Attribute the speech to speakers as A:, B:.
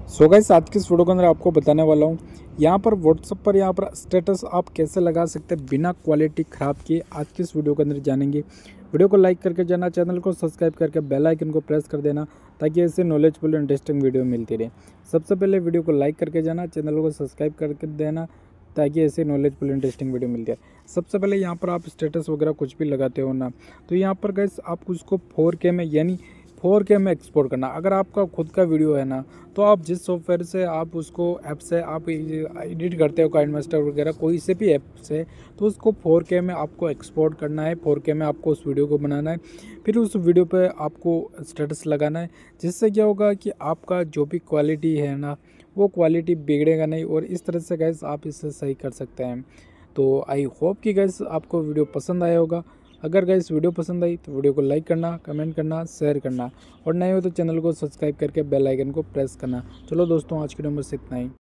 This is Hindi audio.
A: सो गाइस आज की इस वीडियो के अंदर आपको बताने वाला हूँ यहाँ पर व्हाट्सएप पर यहाँ पर स्टेटस आप कैसे लगा सकते हैं बिना क्वालिटी ख़राब किए। आज की इस वीडियो के अंदर जानेंगे। वीडियो को लाइक करके जाना, चैनल को सब्सक्राइब करके बेल आइकन को प्रेस कर देना ताकि ऐसे नॉलेजफुल इंटरेस्टिंग वीडियो मिलती रहे। सबसे पहले वीडियो को लाइक करके जाना, चैनल को सब्सक्राइब करके देना ताकि ऐसे नॉलेजफुल इंटरेस्टिंग वीडियो मिलती है। सबसे पहले यहाँ पर आप स्टेटस वगैरह कुछ भी लगाते हो ना, तो यहाँ पर गाइस आप उसको 4K में यानी 4K में एक्सपोर्ट करना। अगर आपका खुद का वीडियो है ना, तो आप जिस सॉफ्टवेयर से आप उसको ऐप से आप एडिट करते हो, काइनमास्टर वगैरह कोई से भी ऐप से, तो उसको 4K में आपको एक्सपोर्ट करना है। 4K में आपको उस वीडियो को बनाना है, फिर उस वीडियो पे आपको स्टेटस लगाना है। जिससे क्या होगा कि आपका जो भी क्वालिटी है ना, वो क्वालिटी बिगड़ेगा नहीं। और इस तरह से गैस आप इसे सही कर सकते हैं। तो आई होप कि गैस आपको वीडियो पसंद आया होगा। अगर गैस वीडियो पसंद आई तो वीडियो को लाइक करना, कमेंट करना, शेयर करना और नए हो तो चैनल को सब्सक्राइब करके बेल आइकन को प्रेस करना। चलो दोस्तों, आज की वीडियो में बस इतना ही।